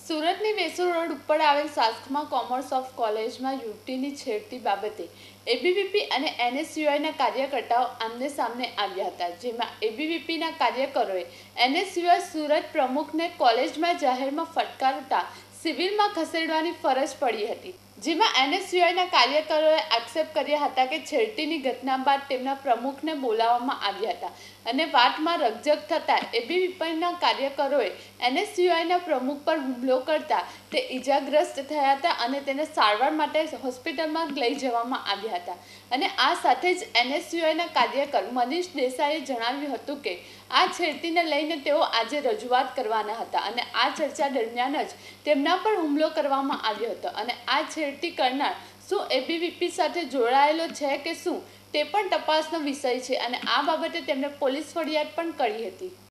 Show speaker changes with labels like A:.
A: સુરતની વેસુ રોડ ઉપર આવેલ શાસકમાં કોમર્સ ઓફ કોલેજમાં યુવતીની છેડતી બાબતે એબીવીપી અને એનએસયુઆઈના કાર્યકર્તાઓ આમને સામને આવ્યા હતા, જેમાં એબીવીપીના કાર્યકરોએ એનએસયુઆઈ સુરત પ્રમુખને કોલેજમાં જાહેરમાં ફટકારતા સિવિલમાં ખસેડવાની ફરજ પડી હતી, જેમાં એનએસયુઆઈના કાર્યકરોએ આક્ષેપ કર્યા હતા કે છેડતીની ઘટના બાદ તેમના પ્રમુખને બોલાવવામાં આવ્યા હતા અને વાતમાં રકઝક થતાં એબીવીપીના કાર્યકરોએ એનએસયુઆઈના પ્રમુખ પર હુમલો કરતા તે ઈજાગ્રસ્ત થયા હતા અને તેને સારવાર માટે હોસ્પિટલમાં લઈ જવામાં આવ્યા હતા. અને આ સાથે જ એનએસયુઆઈના કાર્યકર મનીષ દેસાઈએ જણાવ્યું હતું કે આ છેડતીને લઈને તેઓ આજે રજૂઆત કરવાના હતા અને આ ચર્ચા દરમિયાન જ તેમના પર હુમલો કરવામાં આવ્યો હતો અને આ છેડતી કરનાર શું એબીવીપી સાથે જોડાયેલો છે કે શું તે પણ તપાસનો વિષય છે અને આ બાબતે તેમણે પોલીસ ફરિયાદ પણ કરી હતી.